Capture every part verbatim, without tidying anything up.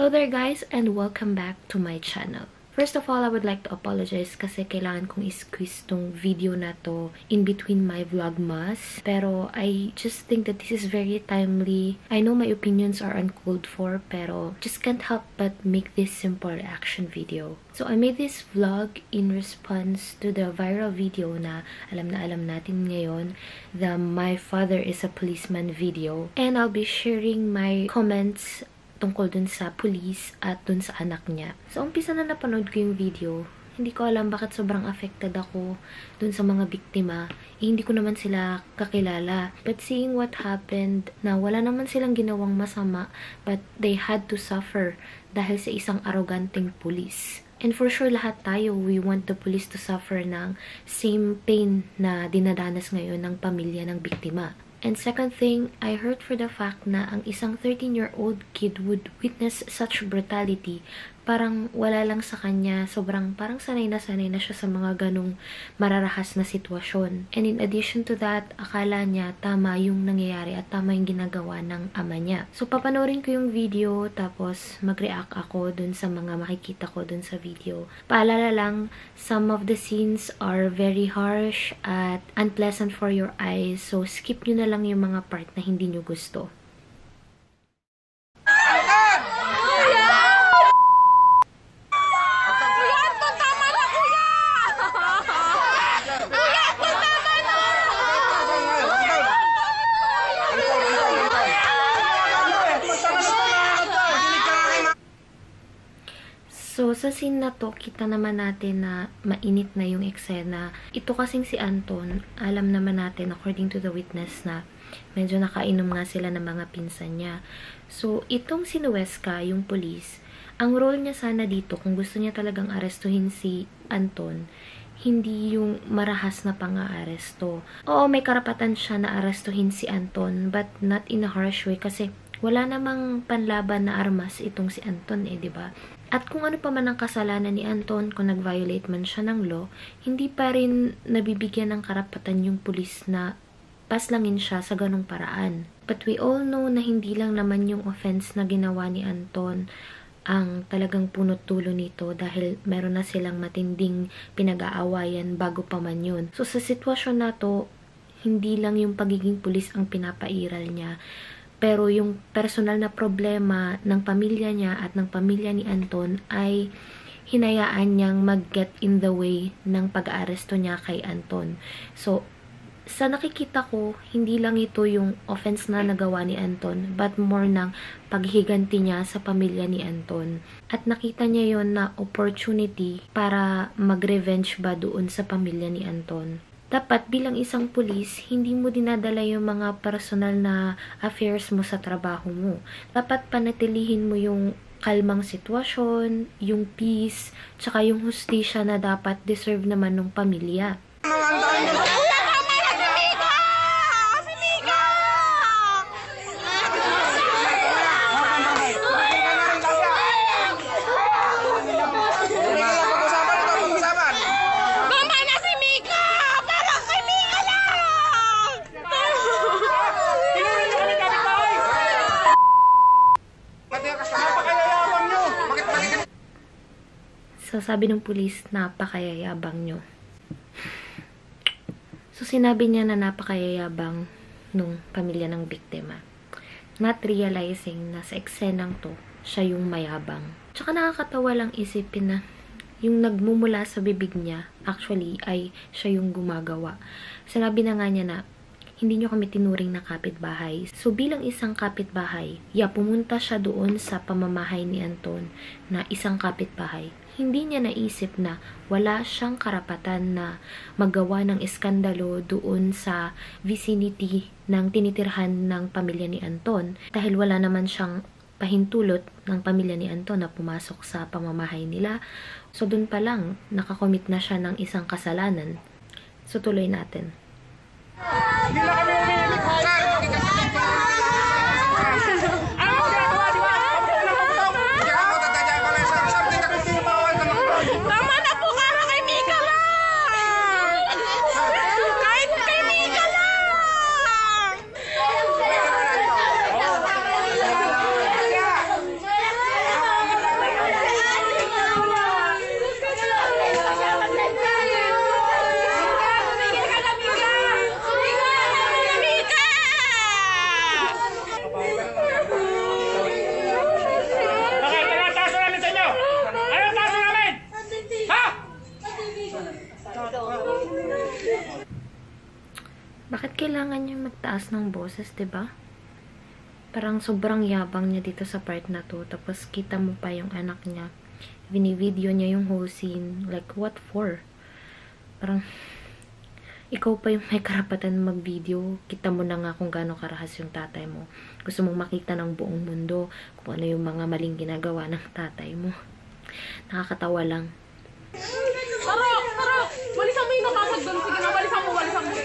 Hello there guys and welcome back to my channel. First of all, I would like to apologize kasi kailangan kong i-squeeze tong video na to in between my vlogmas. Pero I just think that this is very timely. I know my opinions are uncalled for pero just can't help but make this simple reaction video. So I made this vlog in response to the viral video na alam na alam natin ngayon, the My Father Is A Policeman video. And I'll be sharing my comments tungkol dun sa police at dun sa anak niya. So, umpisa na napanood ko yung video. Hindi ko alam bakit sobrang affected ako dun sa mga biktima. Eh, hindi ko naman sila kakilala. But seeing what happened, na wala naman silang ginawang masama, but they had to suffer dahil sa isang arroganteng police. And for sure, lahat tayo, we want the police to suffer ng same pain na dinadanas ngayon ng pamilya ng biktima. And second thing, I heard for the fact na ang isang thirteen-year-old kid would witness such brutality. Parang wala lang sa kanya, sobrang parang sanay na sanay na siya sa mga ganong mararahas na sitwasyon. And in addition to that, akala niya tama yung nangyayari at tama yung ginagawa ng ama niya. So papanoorin ko yung video tapos mag-react ako dun sa mga makikita ko dun sa video. Paalala lang, some of the scenes are very harsh at unpleasant for your eyes. So skip nyo na lang yung mga part na hindi nyo gusto. So, sa scene na to, kita naman natin na mainit na yung eksena. Ito kasing si Anton, alam naman natin, according to the witness, na medyo nakainom nga sila ng mga pinsan niya. So, itong si Nuesca, yung police, ang role niya sana dito, kung gusto niya talagang arestuhin si Anton, hindi yung marahas na pang-aaresto. Oo, may karapatan siya na arestuhin si Anton, but not in a harsh way kasi wala namang panlaban na armas itong si Anton eh, di ba? At kung ano pa man ang kasalanan ni Anton, kung nag-violate man siya ng law, hindi pa rin nabibigyan ng karapatan yung pulis na paslangin siya sa ganong paraan. But we all know na hindi lang naman yung offense na ginawa ni Anton ang talagang punot dulo nito dahil meron na silang matinding pinag-aawayan bago pa man yun. So sa sitwasyon na to, hindi lang yung pagiging pulis ang pinapairal niya, pero yung personal na problema ng pamilya niya at ng pamilya ni Anton ay hinayaan niyang mag-get in the way ng pag-aaresto niya kay Anton. So, sa nakikita ko, hindi lang ito yung offense na nagawa ni Anton, but more ng paghiganti niya sa pamilya ni Anton. At nakita niya yon na opportunity para mag-revenge ba doon sa pamilya ni Anton. Dapat bilang isang pulis, hindi mo dinadala yung mga personal na affairs mo sa trabaho mo. Dapat panatilihin mo yung kalmang sitwasyon, yung peace, tsaka yung hustisya na dapat deserve naman ng pamilya. So, sabi ng pulis, napakayayabang nyo. So, sinabi niya na napakayayabang nung pamilya ng biktima. Not realizing na sa eksenang to, siya yung mayabang. Tsaka nakakatawa lang isipin na yung nagmumula sa bibig niya, actually, ay siya yung gumagawa. Sinabi na nga niya na, hindi nyo kami tinuring na kapitbahay. So, bilang isang kapitbahay, ya, pumunta siya doon sa pamamahay ni Anton na isang kapitbahay. Hindi niya naisip na wala siyang karapatan na magawa ng iskandalo doon sa vicinity ng tinitirhan ng pamilya ni Anton. Dahil wala naman siyang pahintulot ng pamilya ni Anton na pumasok sa pamamahay nila. So, doon pa lang, nakakomit na siya ng isang kasalanan. So, tuloy natin. Hindi na kami umiilig, sir! Tama na po kara kay Mika lang! Kahit kay Mika lang! nagtaas ng boses, 'di ba? Parang sobrang yabang niya dito sa part na to. Tapos kita mo pa yung anak niya. Bini-video niya yung whole scene. Like, what for? Parang, ikaw pa yung may karapatan mag-video. Kita mo na nga kung gaano karahas yung tatay mo. Gusto mong makita ng buong mundo kung ano yung mga maling ginagawa ng tatay mo. Nakakatawa lang. Tara! Tara! Walisan mo yung nakakad doon. Sige na, walisan mo, walisan mo.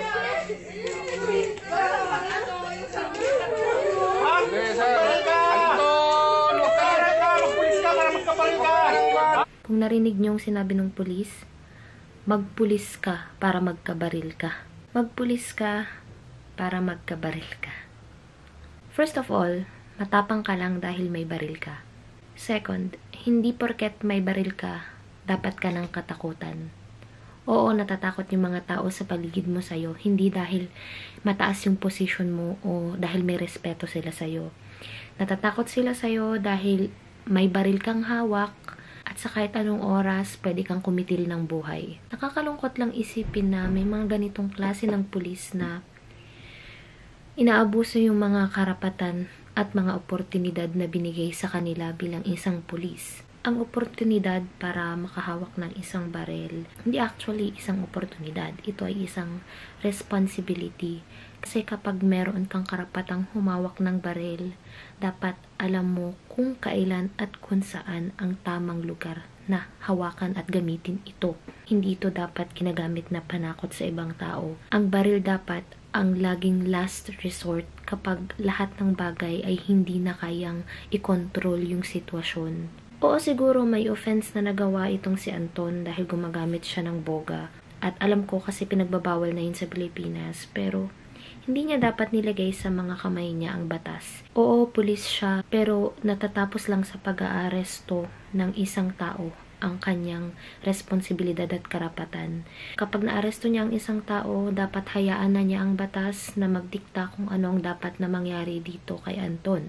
Kung narinig niyo yung sinabi ng pulis, magpulis ka para magkabaril ka. Magpulis ka para magkabaril ka. First of all, matapang ka lang dahil may baril ka. Second, hindi porket may baril ka, dapat ka ng katakutan. Oo, natatakot yung mga tao sa paligid mo sa'yo, hindi dahil mataas yung position mo o dahil may respeto sila sa'yo. Natatakot sila sa'yo dahil may baril kang hawak at sa kahit anong oras, pwede kang kumitil ng buhay. Nakakalungkot lang isipin na may mga ganitong klase ng pulis na inaabuso yung mga karapatan at mga oportunidad na binigay sa kanila bilang isang pulis. Ang oportunidad para makahawak ng isang baril, hindi actually isang oportunidad. Ito ay isang responsibility. Kasi kapag meron kang karapatang humawak ng baril, dapat alam mo kung kailan at kung saan ang tamang lugar na hawakan at gamitin ito. Hindi ito dapat ginagamit na panakot sa ibang tao. Ang baril dapat ang laging last resort kapag lahat ng bagay ay hindi na kayang i-control yung sitwasyon. Oo, siguro may offense na nagawa itong si Anton dahil gumagamit siya ng boga. At alam ko kasi pinagbabawal na yun sa Pilipinas. Pero hindi niya dapat nilagay sa mga kamay niya ang batas. Oo, pulis siya, pero natatapos lang sa pag-aaresto ng isang tao ang kanyang responsibilidad at karapatan. Kapag naaresto niya ang isang tao, dapat hayaan na niya ang batas na magdikta kung ano ang dapat na mangyari dito kay Anton.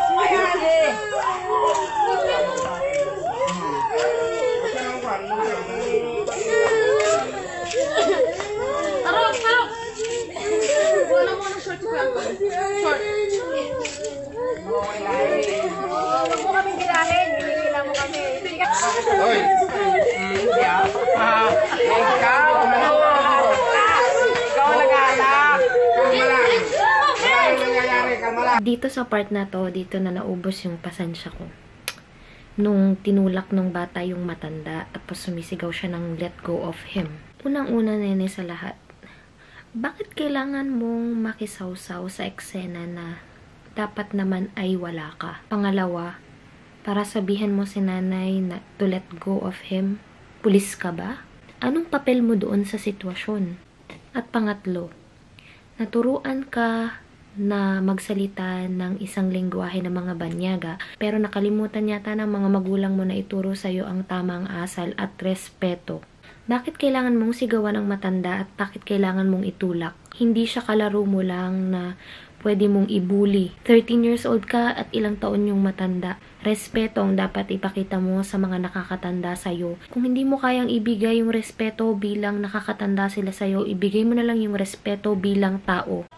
Tarok! Tarok! Wala mo ng short ko yan. Short. Huwag mo kami girahin. Hinihila mo kami. Hoy! Ah, ikaw! Ikaw nag-alak! Kalma lang! Maraming nangyayari, kalma lang! Dito sa part na to, dito na naubos yung pasensya ko. Nung tinulak nung bata yung matanda, tapos sumisigaw siya ng let go of him. Unang-una nene sa lahat, bakit kailangan mong makisawsaw sa eksena na dapat naman ay wala ka? Pangalawa, para sabihan mo si nanay na to let go of him, pulis ka ba? Anong papel mo doon sa sitwasyon? At pangatlo, naturuan ka na magsalita ng isang lengguwahe ng mga banyaga, pero nakalimutan yata ng mga magulang mo na ituro sa'yo ang tamang asal at respeto. Bakit kailangan mong sigawan ng matanda at bakit kailangan mong itulak? Hindi siya kalaro mo lang na pwede mong ibuli. thirteen years old ka at ilang taon yung matanda. Respeto ang dapat ipakita mo sa mga nakakatanda sa'yo. Kung hindi mo kayang ibigay yung respeto bilang nakakatanda sila sa'yo, ibigay mo na lang yung respeto bilang tao.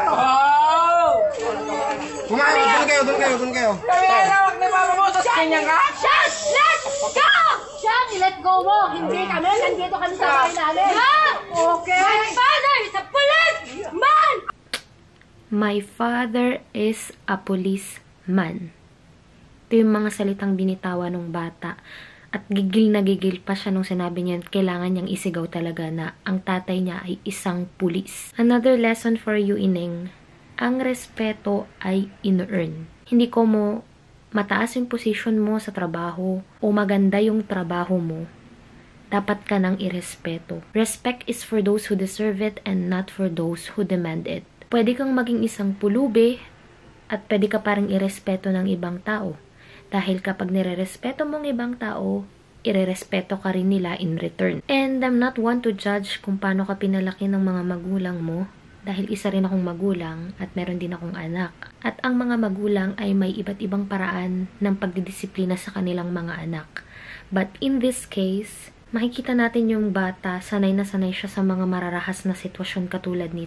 Kumain! Doon kayo! Doon kayo! Doon kayo! Kaya huwag na mapamutos kanya ka? Shut! Let go! Shut! I-let go mo. Hindi kami. Nandito kami sa bahay namin. Okay. My father is a policeman! My father is a policeman. Ito yung mga salitang binitawan ng bata. At gigil na gigil pa siya nung sinabi niya kailangan niyang isigaw talaga na ang tatay niya ay isang pulis. Another lesson for you, Ineng. Ang respeto ay in-earn. Hindi ko mo mataas yung position mo sa trabaho o maganda yung trabaho mo, dapat ka nang irespeto. Respect is for those who deserve it and not for those who demand it. Pwede kang maging isang pulubi at pwede ka parang irespeto ng ibang tao. Dahil kapag nire-respeto mong ibang tao, irerespeto ka rin nila in return. And I'm not one to judge kung paano ka pinalaki ng mga magulang mo. Dahil isa rin akong magulang at meron din akong anak. At ang mga magulang ay may iba't ibang paraan ng pagdidisiplina sa kanilang mga anak. But in this case, makikita natin yung bata, sanay na sanay siya sa mga mararahas na sitwasyon katulad nito.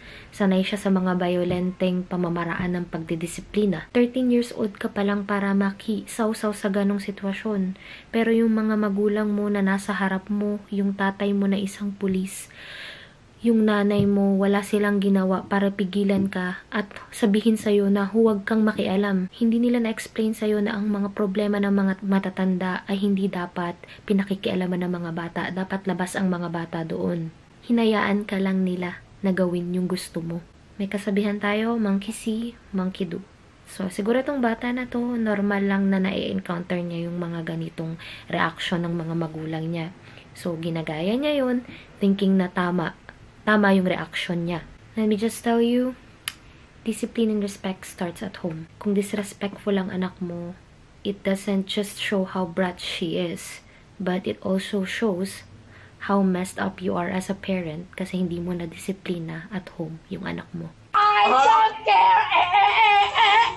Sanay siya sa mga violenteng pamamaraan ng pagdidisiplina. thirteen years old ka pa lang para makisaw-saw sa ganong sitwasyon. Pero yung mga magulang mo na nasa harap mo, yung tatay mo na isang pulis, yung nanay mo, wala silang ginawa para pigilan ka at sabihin sa'yo na huwag kang makialam. Hindi nila na-explain sa'yo na ang mga problema ng mga matatanda ay hindi dapat pinakikialaman ng mga bata. Dapat labas ang mga bata doon. Hinayaan ka lang nila na gawin yung gusto mo. May kasabihan tayo, monkey see, monkey do. So, siguro itong bata na to, normal lang na na-encounter niya yung mga ganitong reaction ng mga magulang niya. So, ginagaya niya yun, thinking na tama. Tama yung reaction niya. Let me just tell you, discipline and respect starts at home. Kung disrespectful ang anak mo, it doesn't just show how brat she is, but it also shows how messed up you are as a parent kasi hindi mo na disiplina at home yung anak mo. I don't care! Eh, eh, eh,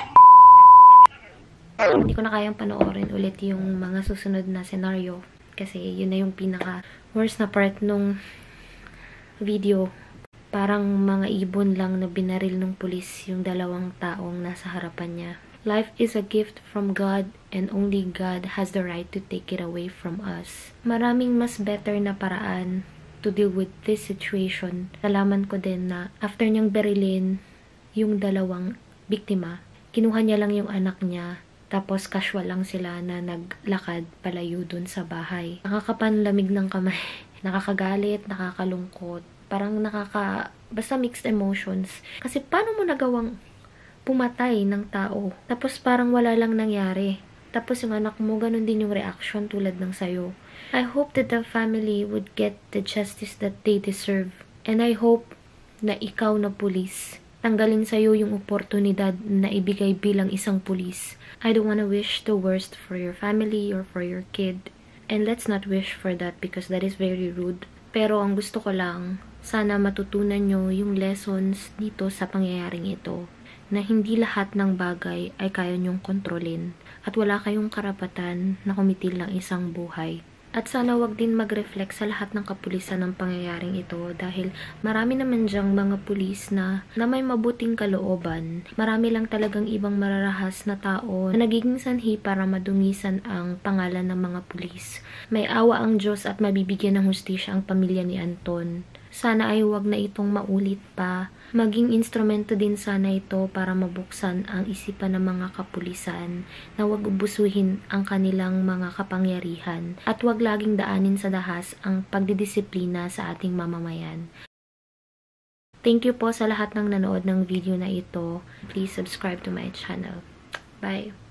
eh, eh. Hindi ko na kayang panoorin ulit yung mga susunod na senaryo kasi yun na yung pinaka worst na part nung video. Parang mga ibon lang na binaril ng pulis yung dalawang taong nasa harapan niya. Life is a gift from God and only God has the right to take it away from us. Maraming mas better na paraan to deal with this situation. Nalaman ko din na after niyang berilin yung dalawang biktima, kinuha niya lang yung anak niya tapos casual lang sila na naglakad palayo dun sa bahay. Nakakapanlamig ng kamay. Nakakagalit, nakakalungkot, parang nakaka, basta mixed emotions. Kasi paano mo nagawang pumatay ng tao? Tapos parang wala lang nangyari. Tapos yung anak mo, ganun din yung reaction tulad ng sayo. I hope that the family would get the justice that they deserve. And I hope na ikaw na pulis, tanggalin sa'yo yung oportunidad na ibigay bilang isang pulis. I don't wanna wish the worst for your family or for your kid. And let's not wish for that because that is very rude. Pero ang gusto ko lang, sana matutunan nyo yung lessons dito sa pangyayaring ito. Na hindi lahat ng bagay ay kaya nyong kontrolin. At wala kayong karapatan na kumitil ng isang buhay. At sana wag din mag-reflect sa lahat ng kapulisan ng pangyayaring ito dahil marami naman dyang mga pulis na, na may mabuting kalooban. Marami lang talagang ibang mararahas na tao na nagiging sanhi para madungisan ang pangalan ng mga pulis. May awa ang Diyos at mabibigyan ng hustisya ang pamilya ni Anton. Sana ay wag na itong maulit pa. Maging instrumento din sana ito para mabuksan ang isipan ng mga kapulisan na wag ubusuhin ang kanilang mga kapangyarihan at wag laging daanin sa dahas ang pagdidisiplina sa ating mamamayan. Thank you po sa lahat ng nanood ng video na ito. Please subscribe to my channel. Bye!